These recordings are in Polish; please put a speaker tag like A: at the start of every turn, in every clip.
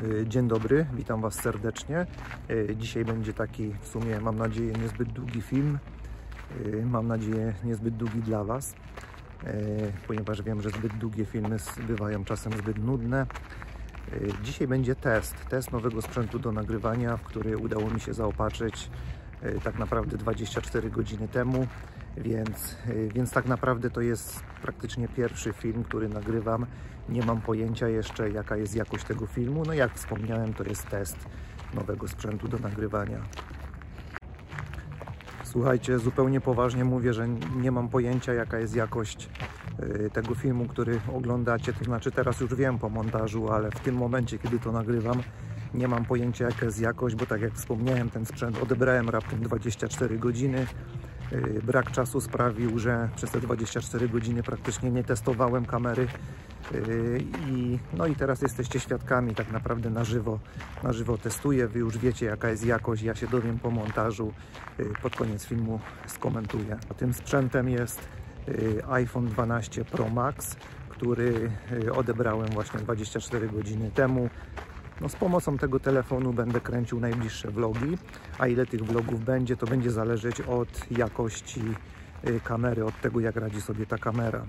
A: Dzień dobry, witam Was serdecznie. Dzisiaj będzie taki, w sumie mam nadzieję, niezbyt długi film. Mam nadzieję, niezbyt długi dla Was, ponieważ wiem, że zbyt długie filmy bywają czasem zbyt nudne. Dzisiaj będzie test nowego sprzętu do nagrywania, w który udało mi się zaopatrzyć tak naprawdę 24 godziny temu, więc tak naprawdę to jest praktycznie pierwszy film, który nagrywam. Nie mam pojęcia jeszcze, jaka jest jakość tego filmu. No jak wspomniałem, to jest test nowego sprzętu do nagrywania. Słuchajcie, zupełnie poważnie mówię, że nie mam pojęcia, jaka jest jakość tego filmu, który oglądacie. To znaczy teraz już wiem po montażu, ale w tym momencie, kiedy to nagrywam, nie mam pojęcia, jaka jest jakość, bo tak jak wspomniałem, ten sprzęt odebrałem raptem 24 godziny. Brak czasu sprawił, że przez te 24 godziny praktycznie nie testowałem kamery. No i teraz jesteście świadkami, tak naprawdę na żywo testuję. Wy już wiecie, jaka jest jakość, ja się dowiem po montażu, pod koniec filmu skomentuję. A tym sprzętem jest iPhone 12 Pro Max, który odebrałem właśnie 24 godziny temu. No, z pomocą tego telefonu będę kręcił najbliższe vlogi, a ile tych vlogów będzie, to będzie zależeć od jakości kamery, od tego, jak radzi sobie ta kamera.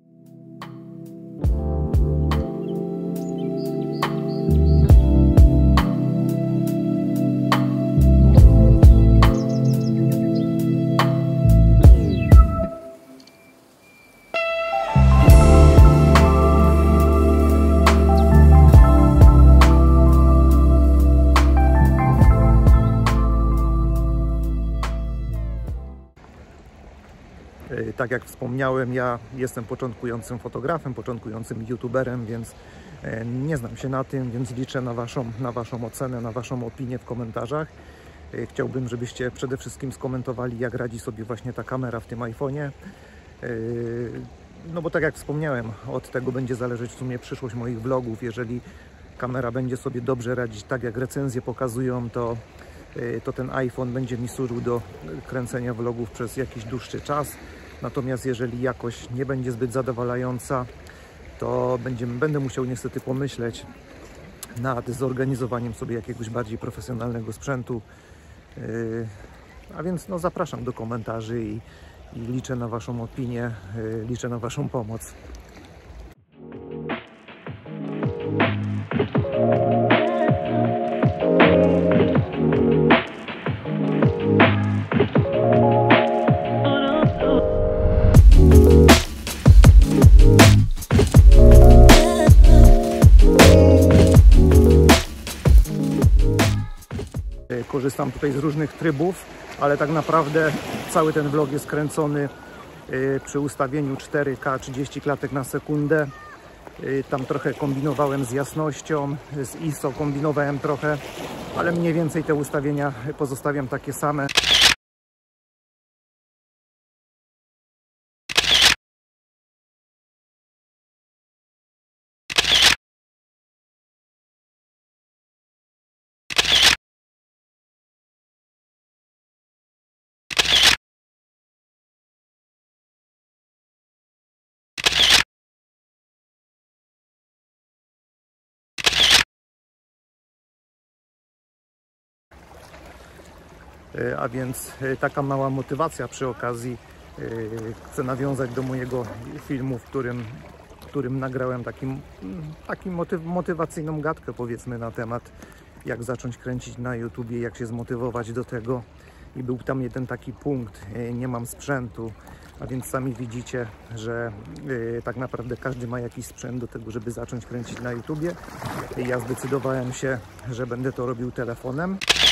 A: Tak jak wspomniałem, ja jestem początkującym fotografem, początkującym youtuberem, więc nie znam się na tym, więc liczę na waszą ocenę, na waszą opinię w komentarzach. Chciałbym, żebyście przede wszystkim skomentowali, jak radzi sobie właśnie ta kamera w tym iPhone'ie. No bo tak jak wspomniałem, od tego będzie zależeć w sumie przyszłość moich vlogów. Jeżeli kamera będzie sobie dobrze radzić, tak jak recenzje pokazują, to ten iPhone będzie mi służył do kręcenia vlogów przez jakiś dłuższy czas. Natomiast jeżeli jakość nie będzie zbyt zadowalająca, to będę musiał niestety pomyśleć nad zorganizowaniem sobie jakiegoś bardziej profesjonalnego sprzętu. A więc no, zapraszam do komentarzy i liczę na Waszą opinię, liczę na Waszą pomoc. Korzystam tutaj z różnych trybów, ale tak naprawdę cały ten vlog jest kręcony przy ustawieniu 4K 30 klatek na sekundę. Tam trochę kombinowałem z jasnością, z ISO kombinowałem trochę, ale mniej więcej te ustawienia pozostawiam takie same. A więc taka mała motywacja przy okazji. Chcę nawiązać do mojego filmu, w którym nagrałem taką motywacyjną gadkę, powiedzmy, na temat, jak zacząć kręcić na YouTubie, jak się zmotywować do tego. I był tam jeden taki punkt: nie mam sprzętu. A więc sami widzicie, że tak naprawdę każdy ma jakiś sprzęt do tego, żeby zacząć kręcić na YouTubie. Ja zdecydowałem się, że będę to robił telefonem.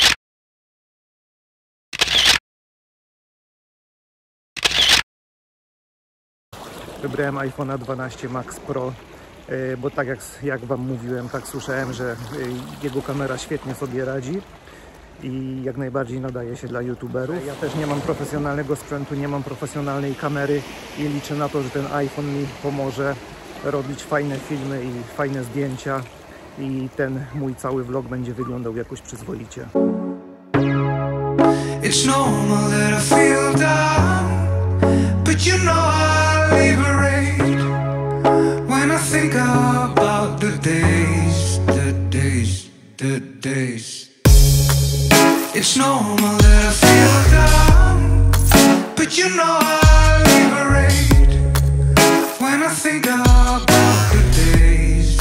A: Wybrałem iPhone'a 12 Max Pro, bo tak jak Wam mówiłem, tak słyszałem, że jego kamera świetnie sobie radzi i jak najbardziej nadaje się dla youtuberów. Ja też nie mam profesjonalnego sprzętu, nie mam profesjonalnej kamery i liczę na to, że ten iPhone mi pomoże robić fajne filmy i fajne zdjęcia i ten mój cały vlog będzie wyglądał jakoś przyzwoicie. It's normal that I feel down, but you know I liberate when I think about the days
B: It's normal that I feel down, but you know I liberate when I think about the days.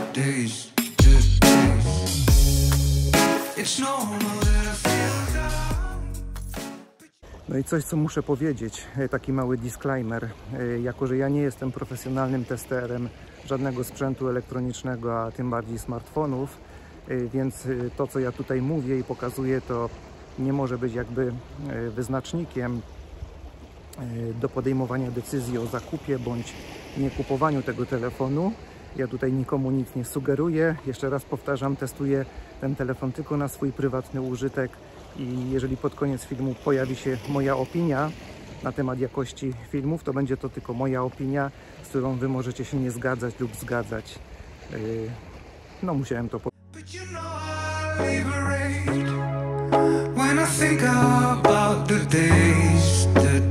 B: It's normal that I feel down.
A: No i coś, co muszę powiedzieć, taki mały disclaimer. Jako że ja nie jestem profesjonalnym testerem żadnego sprzętu elektronicznego, a tym bardziej smartfonów, więc to, co ja tutaj mówię i pokazuję, to nie może być jakby wyznacznikiem do podejmowania decyzji o zakupie bądź nie kupowaniu tego telefonu. Ja tutaj nikomu nic nie sugeruję. Jeszcze raz powtarzam, testuję ten telefon tylko na swój prywatny użytek i jeżeli pod koniec filmu pojawi się moja opinia na temat jakości filmów, to będzie to tylko moja opinia, z którą wy możecie się nie zgadzać lub zgadzać. No musiałem to powiedzieć.
B: But you know I liberate when I think about the days.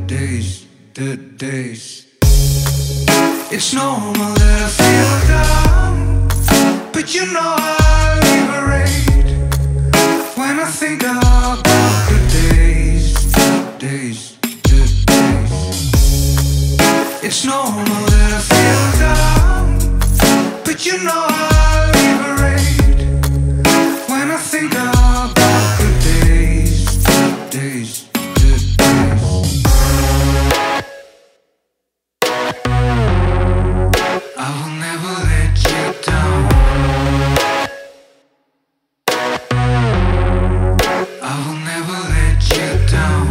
B: It's normal that I feel down, but you know I liberate when I think about the days. It's normal that I feel down, but you know I liberate when I think about the days. I will never let you down. I will never let you down.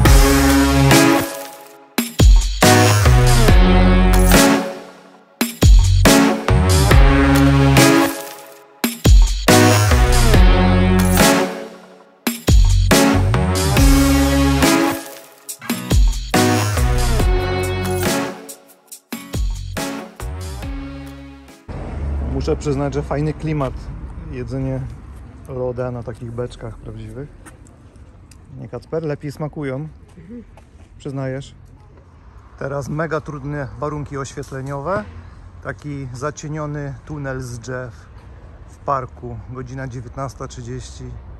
A: Muszę przyznać, że fajny klimat, jedzenie loda na takich beczkach prawdziwych. Nie, Kacper? Lepiej smakują. Przyznajesz? Teraz mega trudne warunki oświetleniowe. Taki zacieniony tunel z drzew w parku. Godzina 19:30.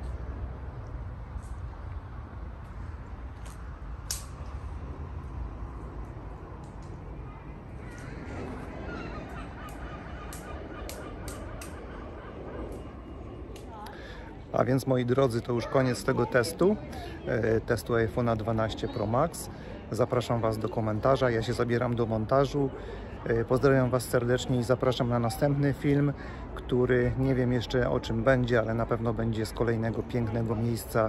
A: A więc, moi drodzy, to już koniec tego testu iPhone'a 12 Pro Max. Zapraszam Was do komentarza, ja się zabieram do montażu. Pozdrawiam Was serdecznie i zapraszam na następny film, który nie wiem jeszcze o czym będzie, ale na pewno będzie z kolejnego pięknego miejsca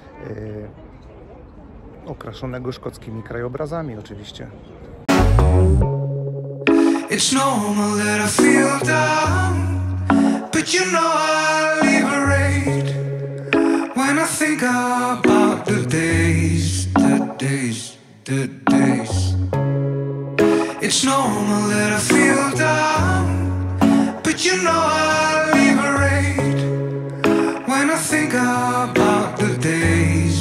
A: okraszonego szkockimi krajobrazami oczywiście.
B: It's normal that I feel down, but you know I liberate when I think about the days. It's normal that I feel down, but you know I liberate when I think about the days.